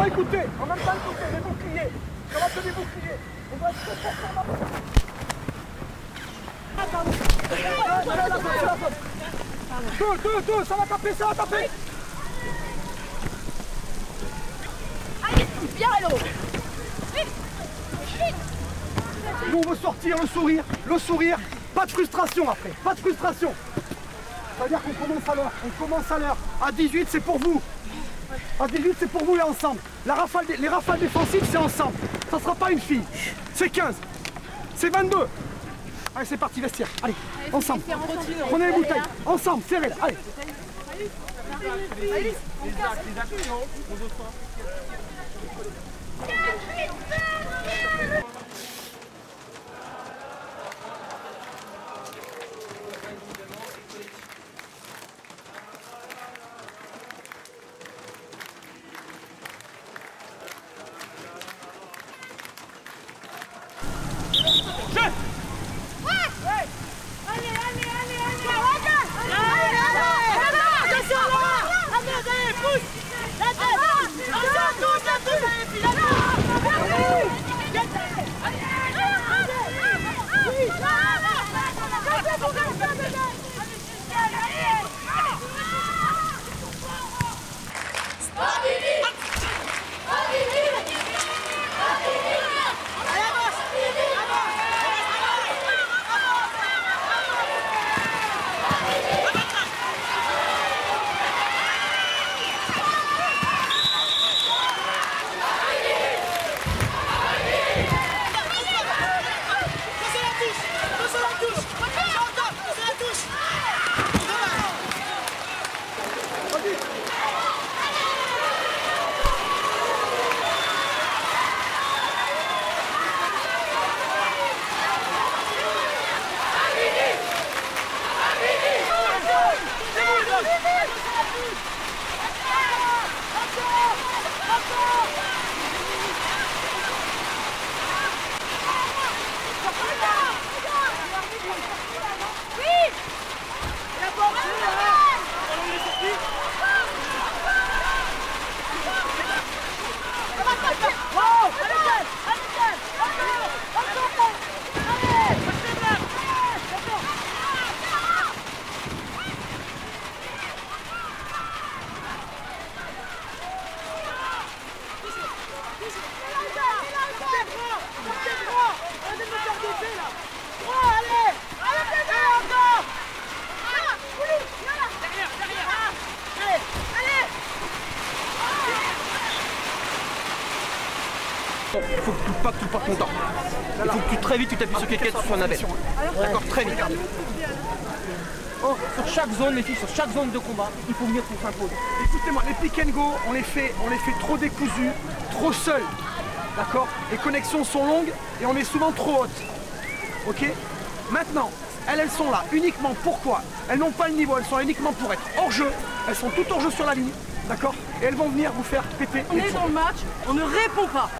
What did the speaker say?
pas écouter, on va pas écouter, les boucliers. Ça va te des boucliers. On va être Deux, ça va taper, ça va taper. Allez, bien l'eau. Nous on veut sortir le sourire, pas de frustration après, pas de frustration. C'est-à-dire qu'on commence à l'heure, À 18 c'est pour vous. À 18 c'est pour vous et ensemble. Les rafales défensives c'est ensemble. Ça sera pas une fille. C'est 15. C'est 22. Allez c'est parti vestiaire. Allez, ensemble. Prenez les bouteilles. Ensemble, serrez là. Allez. Il faut pas que tu partes longtemps. Il faut que tu très vite tu t'appuies sur quelqu'un sur un appel. D'accord, très vite. Sur chaque zone, les filles, sur chaque zone de combat, il faut venir pour s'imposer. Écoutez-moi, les pick and go, on les fait trop décousus, trop seuls. D'accord? Les connexions sont longues et on est souvent trop hautes. Ok? Maintenant, elles sont là uniquement pourquoi? Elles n'ont pas le niveau, elles sont là uniquement pour être hors jeu. Elles sont toutes hors jeu sur la ligne. D'accord? Et elles vont venir vous faire péter. On est dans le match, on ne répond pas.